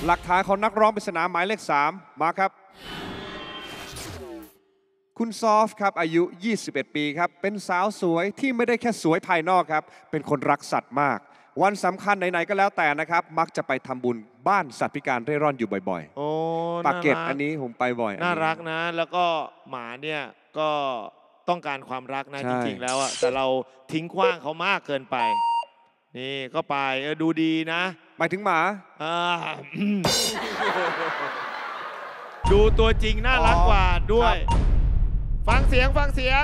หลักฐานของนักร้องปริศนาหมายเลข3มาครับคุณซอฟครับอายุ 21 ปีครับเป็นสาวสวยที่ไม่ได้แค่สวยภายนอกครับเป็นคนรักสัตว์มากวันสำคัญไหนๆก็แล้วแต่นะครับมักจะไปทำบุญบ้านสัตว์พิการเร่ร่อนอยู่บ่อยๆโอ้ปากเกร็ดอันนี้ผมไปบ่อยน่ารักนะแล้วก็หมาเนี่ยก็ต้องการความรักนะจริงๆแล้วอะแต่เราทิ้งขว้างเขามากเกินไปนี่ก็ไปดูดีนะหมายถึงหมาดูตัวจริงน่ารักกว่าด้วยฟังเสียง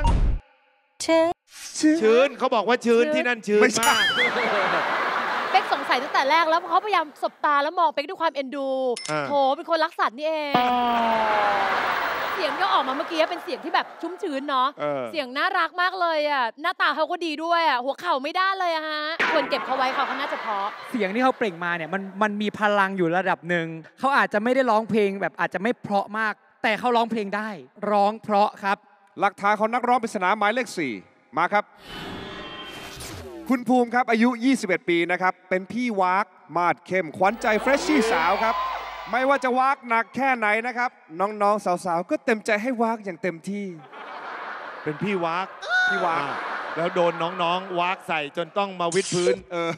ชื้นเขาบอกว่าชื้นที่นั่นชื้นมากเป๊กสงสัยตั้งแต่แรกแล้วเพราะเขาพยายามสบตาแล้วมองเป๊กด้วยความเอ็นดูโถเป็นคนรักสัตว์นี่เองเสียงที่ออกมาเมื่อกี้เป็นเสียงที่แบบชุ่มชื้นเนาะเสียงน่ารักมากเลยอ่ะหน้าตาเขาก็ดีด้วยอ่ะหัวเข่าไม่ได้เลยอะฮะควรเก็บเขาไว้เขาน่าจะเพราะเสียงที่เขาเปล่งมาเนี่ยมันมีพลังอยู่ระดับหนึ่งเขาอาจจะไม่ได้ร้องเพลงแบบอาจจะไม่เพราะมากแต่เขาร้องเพลงได้ร้องเพราะครับหลักฐานของนักร้องปริศนาหมายเลข4มาครับคุณภูมิครับอายุ 21 ปีนะครับเป็นพี่วากมาดเข้มขวัญใจเฟรชชี่สาวครับไม่ว่าจะวากหนักแค่ไหนนะครับน้องๆสาวๆก็เต็มใจให้วากอย่างเต็มที่เป็นพี่วากแล้วโดนน้องๆวากใส่จนต้องมาวิดพื้น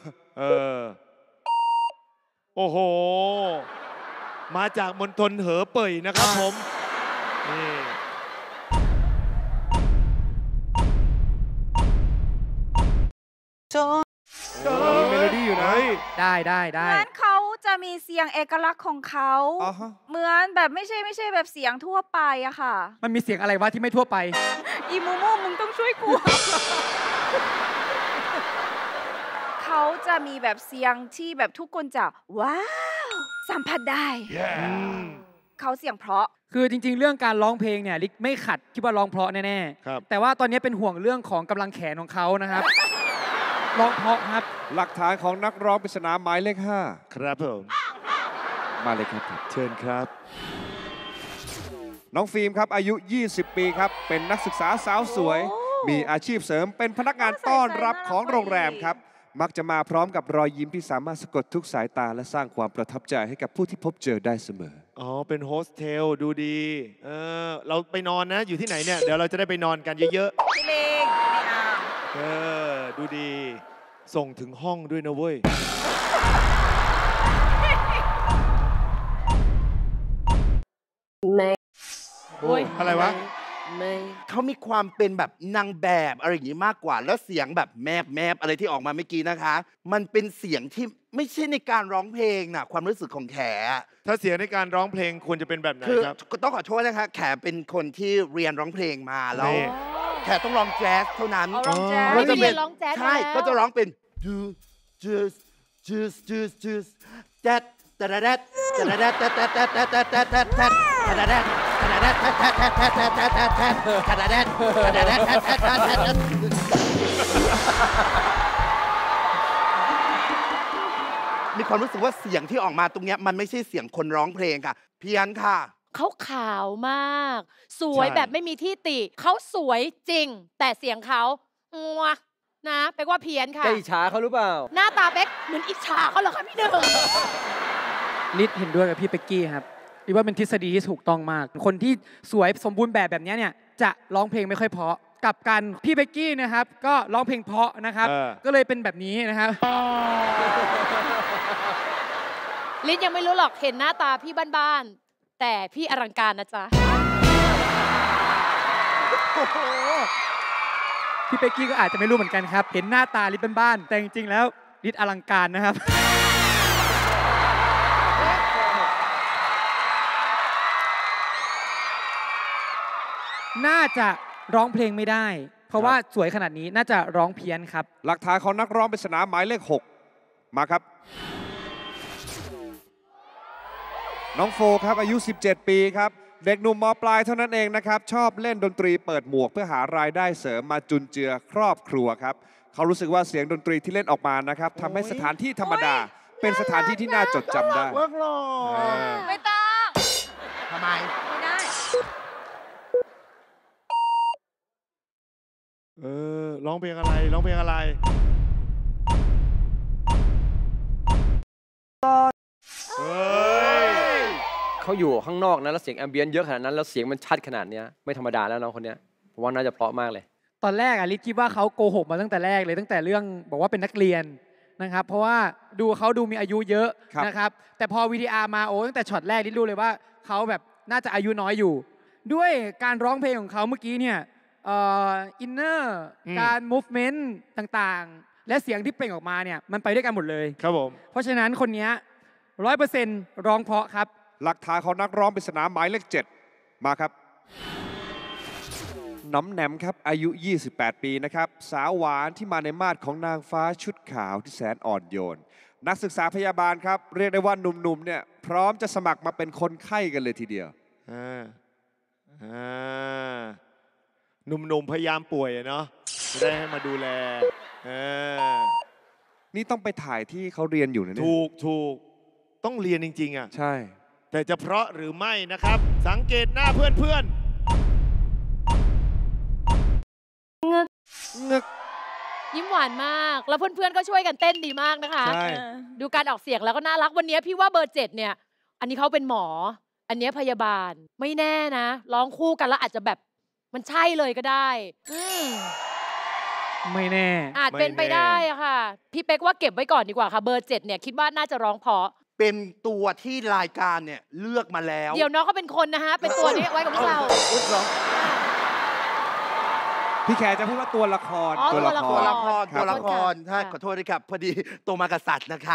โอ้โหมาจากมณฑลเหอเป่ยนะครับผมนี่เมโลดี้อยู่นะได้งั้นเขาจะมีเสียงเอกลักษณ์ของเขาเหมือนแบบไม่ใช่แบบเสียงทั่วไปอะค่ะมันมีเสียงอะไรวะที่ไม่ทั่วไปอีมูมูมึงต้องช่วยกูเขาจะมีแบบเสียงที่แบบทุกคนจะว้าวสัมผัสได้เขาเสียงเพราะคือจริงๆเรื่องการร้องเพลงเนี่ยลิกไม่ขัดคิดว่าร้องเพราะแน่ๆแต่ว่าตอนนี้เป็นห่วงเรื่องของกำลังแขนของเขานะครับร้องเพราะครับหลักฐานของนักร้องปริศนาหมายเลข5 ครับผมมาเลยครับเชิญครับน้องฟิล์มครับอายุ 20 ปีครับเป็นนักศึกษาสาวสวยมีอาชีพเสริมเป็นพนักงานต้อนรับของโรงแรมครับมักจะมาพร้อมกับรอยยิ้มที่สามารถสะกดทุกสายตาและสร้างความประทับใจให้กับผู้ที่พบเจอได้เสมอเป็นโฮสเทลดูดีเราไปนอนนะอยู่ที่ไหนเนี่ยเดี๋ยวเราจะได้ไปนอนกันเยอะๆพี่เล็กไม่เอาดูดีส่งถึงห้องด้วยนะเว้ยอะไรวะเขามีความเป็นแบบนางแบบอะไรอย่างนี้มากกว่าแล้วเสียงแบบแมบอะไรที่ออกมาเมื่อกี้นะคะมันเป็นเสียงที่ไม่ใช่ในการร้องเพลงนะความรู้สึกของแขถ้าเสียงในการร้องเพลงควรจะเป็นแบบไหนครับต้องขอโทษนะคะแขเป็นคนที่เรียนร้องเพลงมาแล้วแขต้องร้องแจ๊สเท่านั้นก็จะเป็นใช่ก็จะร้องเป็นjuice แจ๊ดแต่แดดมีความรู้สึกว่าเสียงที่ออกมาตรงนี้มันไม่ใช่เสียงคนร้องเพลงค่ะเพี้ยนค่ะเขาขาวมากสวยแบบไม่มีที่ติเขาสวยจริงแต่เสียงเขานะเป๊กว่าเพี้ยนค่ะอิจฉาเขาหรือเปล่าหน้าตาเป๊กเหมือนอิจฉาเขาเหรอคะพี่หนึ่งลิศเห็นด้วยกับพี่เป๊กกี้ครับคิดว่าเป็นทฤษฎีที่ถูกต้องมากคนที่สวยสมบูรณ์แบบนี้เนี่ยจะร้องเพลงไม่ค่อยเพราะกับกันพี่เป๊กกี้นะครับก็ร้องเพลงเพราะนะครับก็เลยเป็นแบบนี้นะครับลิศยังไม่รู้หรอกเห็นหน้าตาพี่บ้านๆแต่พี่อลังการนะจ๊ะพี่เป๊กกี้ก็อาจจะไม่รู้เหมือนกันครับเห็นหน้าตาลิศบ้านๆแต่จริงๆแล้วลิศอลังการนะครับน่าจะร้องเพลงไม่ได้เพราะว่าสวยขนาดนี้น่าจะร้องเพี้ยนครับหลักฐานของนักร้องปริศนาหมายเลข6มาครับน้องโฟครับอายุ 17 ปีครับเด็กหนุ่มม.ปลายเท่านั้นเองนะครับชอบเล่นดนตรีเปิดหมวกเพื่อหารายได้เสริมมาจุนเจือครอบครัวครับเขารู้สึกว่าเสียงดนตรีที่เล่นออกมานะครับทำให้สถานที่ธรรมดาเป็นสถานที่ที่น่าจดจำได้ไม่ต้องทำไมไม่ได้ร้องเพลงอะไรร้องเพลงอะไรเฮ้ยเขาอยู่ข้างนอกนะแล้วเสียงแอมเบียนเยอะขนาดนั้นแล้วเสียงมันชัดขนาดนี้ไม่ธรรมดาแล้วน้องคนนี้ผมว่าน่าจะเพราะมากเลยตอนแรกลิศคิดว่าเขาโกหกมาตั้งแต่แรกเลยตั้งแต่เรื่องบอกว่าเป็นนักเรียนนะครับเพราะว่าเขาดูมีอายุเยอะนะครับแต่พอ VTR มาตั้งแต่ช็อตแรกลิศรู้เลยว่าเขาแบบน่าจะอายุน้อยอยู่ด้วยการร้องเพลงของเขาเมื่อกี้เนี่ยอินเนอร์การมูฟเมนต์ต่างๆและเสียงที่เปล่งออกมาเนี่ยมันไปด้วยกันหมดเลยครับผมเพราะฉะนั้นคนนี้ 100% ร้องเพราะครับหลักฐานของนักร้องปริศนาหมายเลข 7มาครับน้ำแหนมครับอายุ 28 ปีนะครับสาวหวานที่มาในมาดของนางฟ้าชุดขาวที่แสนอ่อนโยนนักศึกษาพยาบาลครับเรียกได้ว่าหนุ่มๆเนี่ยพร้อมจะสมัครมาเป็นคนไข้กันเลยทีเดียวหนุ่มๆพยายามป่วยเนาะจะได้ให้มาดูแลนี่ต้องไปถ่ายที่เขาเรียนอยู่นะเนี่ยถูกต้องเรียนจริงๆอ่ะใช่แต่จะเพราะหรือไม่นะครับสังเกตหน้าเพื่อนงึกยิ้มหวานมากแล้วเพื่อนๆก็ช่วยกันเต้นดีมากนะคะดูการออกเสียงแล้วก็น่ารักวันนี้พี่ว่าเบอร์ 7เนี่ยอันนี้เขาเป็นหมออันนี้พยาบาลไม่แน่นะร้องคู่กันแล้วอาจจะแบบมันใช่เลยก็ได้ไม่แน่อาจเป็นไปได้อะค่ะพี่เป๊กว่าเก็บไว้ก่อนดีกว่าค่ะเบอร์ 7เนี่ยคิดว่าน่าจะร้องเพราะเป็นตัวที่รายการเนี่ยเลือกมาแล้วเดี๋ยวน้องเขาเป็นคนนะฮะเป็นตัวนี้ไว้กับพวกเราพี่แขจะพูดว่าตัวละครตัวละครใช่ขอโทษด้วยครับพอดีโตมากับสัตว์นะคะ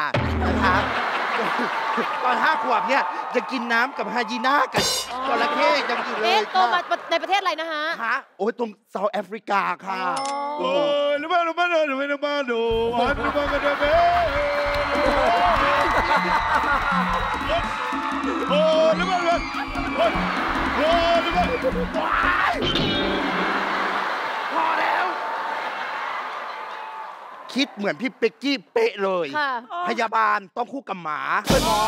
ตอน5 ขวบเนี่ยจะกินน้ำกับไฮยีน่ากับจระเข้ยังอยู่เลยโตมาในประเทศอะไรนะฮะโอ้ยตรงเซาท์แอฟริกาค่ะโอ้ยรู้มาดูวันกันเด้อโอ้ยรู้มาพอแล้วคิดเหมือนพี่เป็กกี้เป๊ะเลยพยาบาลต้องคู่กับหมาเป็นหมอ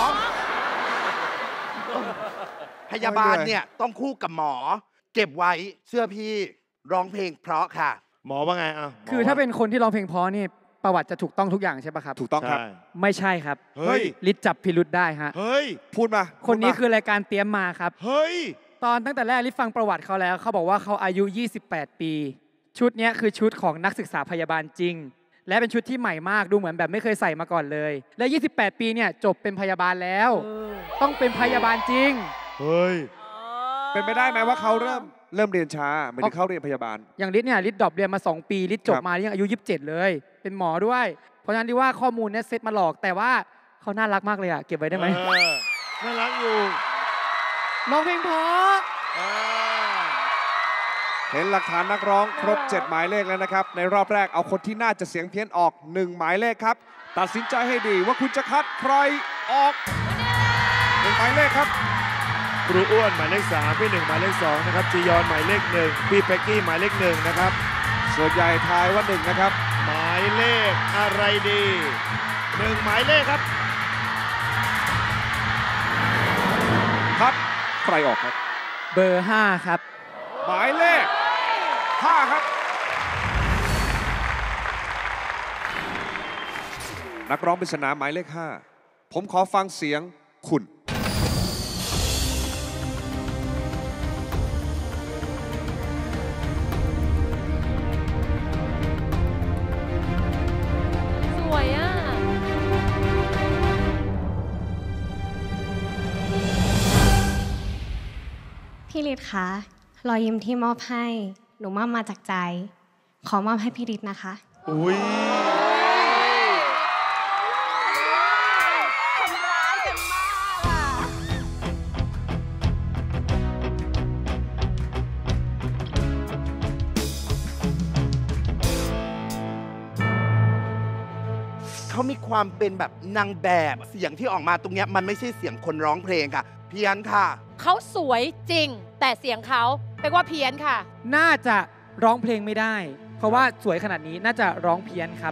พยาบาลเนี่ยต้องคู่กับหมอเก็บไว้เชื่อพี่ร้องเพลงเพราะค่ะหมอว่าไงคือถ้าเป็นคนที่ร้องเพลงเพราะนี่ประวัติจะถูกต้องทุกอย่างใช่ปะครับถูกต้องครับไม่ใช่ครับเฮ้ยลิศจับพิรุธได้ฮะเฮ้ยพูดมาคนนี้คือรายการเตรียมมาครับเฮ้ยตอนตั้งแต่แรกลิศฟังประวัติเขาแล้วเขาบอกว่าเขาอายุ28 ปีชุดนี้คือชุดของนักศึกษาพยาบาลจริงและเป็นชุดที่ใหม่มากดูเหมือนแบบไม่เคยใส่มาก่อนเลยและ28 ปีเนี่ยจบเป็นพยาบาลแล้วต้องเป็นพยาบาลจริงเฮ้ยเป็นไปได้ไหมว่าเขาเริ่มเรียนช้าไม่ได้เข้าเรียนพยาบาลอย่างลิศเนี่ยลิศดรอปเรียนมา2 ปีลิศจบมายังอายุ27เลยเป็นหมอด้วยเพราะฉะนั้นที่ว่าข้อมูลเนี่ยเซตมาหลอกแต่ว่าเขาน่ารักมากเลยอะเก็บไว้ได้ไหมน่ารักอยู่ร้องเพลงเพราะเห็นหลักฐานนักร้องครบ7 หมายเลขแล้วนะครับในรอบแรกเอาคนที่น่าจะเสียงเพี้ยนออก1 หมายเลขครับตัดสินใจให้ดีว่าคุณจะคัดใครออก1 หมายเลขครับครูอ้วนหมายเลข 3พี่1หมายเลข 2นะครับจียอนหมายเลข 1พี่เป๊กกี้หมายเลข 1นะครับส่วนใหญ่ทายว่า1นะครับหมายเลขอะไรดี1 หมายเลขครับคัดใครออกครับเบอร์5ครับหมายเลข5ครับนักร้องปริศนาหมายเลข5ผมขอฟังเสียงคุณสวยอ่ะพี่ฤทธิ์คะรอยยิ้มที่มอบให้หนูมอบมาจากใจขอมอบให้พี่ฤทธิ์นะคะอุ้ยทำร้ายกันมากอ่ะเขามีความเป็นแบบนางแบบเสียงที่ออกมาตรงนี้มันไม่ใช่เสียงคนร้องเพลงค่ะเพี้ยนค่ะเขาสวยจริงแต่เสียงเขาเป็นว่าเพี้ยนค่ะน่าจะร้องเพลงไม่ได้เพราะว่าสวยขนาดนี้น่าจะร้องเพี้ยนครับ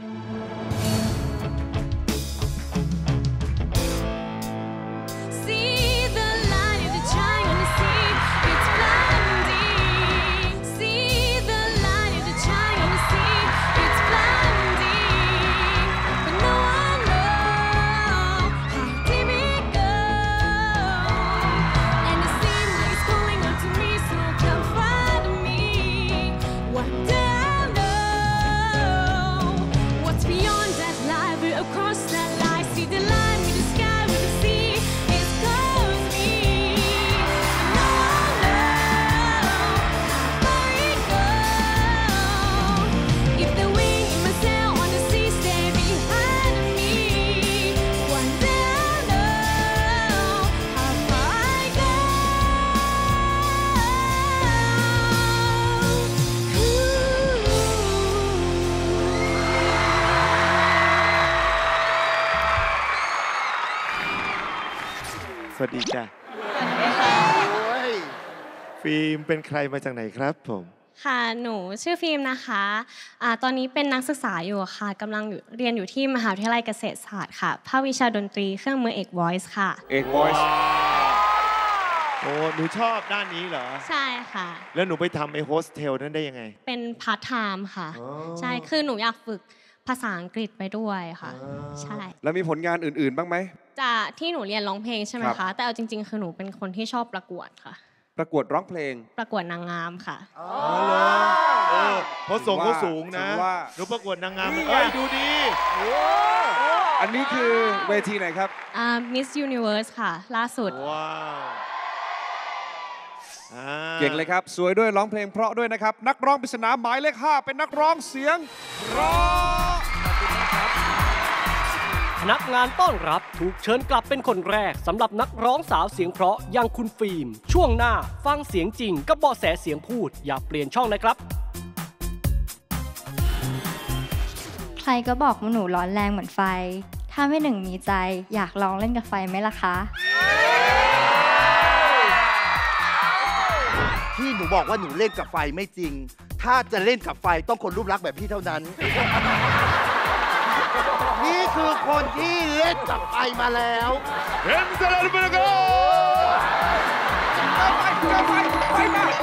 สวัสดีจ้ะโอ้ยฟิล์มเป็นใครมาจากไหนครับผมค่ะหนูชื่อฟิล์มนะคะตอนนี้เป็นนักศึกษาอยู่ค่ะกำลังเรียนอยู่ที่มหาวิทยาลัยเกษตรศาสตร์ค่ะภาควิชาดนตรีเครื่องมือเอก Voice ค่ะเอก Voice โอ้หนูชอบด้านนี้เหรอใช่ค่ะแล้วหนูไปทำไอ้โฮสเทลนั้นได้ยังไงเป็นพาร์ทไทม์ค่ะอ๋อใช่คือหนูอยากฝึกภาษาอังกฤษไปด้วยค่ะ ใช่แล้วมีผลงานอื่นๆบ้างไหมจากที่หนูเรียนร้องเพลงใช่ไหมครัคะบแต่เอาจริง ๆ คือหนูเป็นคนที่ชอบประกวดค่ะประกวดร้องเพลงประกวดนางงามค่ะอ๋อเหรอเพราะส่งเขาสูงนะถึงว่าหนูประกวดนางงามนี่ไงเอ้ยดูดีอันนี้คือเวทีไหนครับ Miss Universe ค่ะ ล่าสุดว้าวอ่าเก่งเลยครับ สวยด้วยร้องเพลงเพราะด้วยนะครับ นักร้องปริศนาหมายเลข 5 เป็นนักร้องเสียงเพราะพนักงานต้อนรับถูกเชิญกลับเป็นคนแรกสำหรับนักร้องสาวเสียงเพราะอย่างคุณฟิล์มช่วงหน้าฟังเสียงจริงกับเบาะแสเสียงพูดอย่าเปลี่ยนช่องนะครับใครก็บอกว่าหนูร้อนแรงเหมือนไฟ ถ้าไม่หนึ่งมีใจอยากลองเล่นกับไฟไหมล่ะคะที่หนูบอกว่าหนูเล่นกับไฟไม่จริง ถ้าจะเล่นกับไฟต้องคนรูปลักษณ์แบบพี่เท่านั้น นี่คือคนที่เล่นกับไฟมาแล้วเห็นเสร็จแล้วเป็นไงไปมา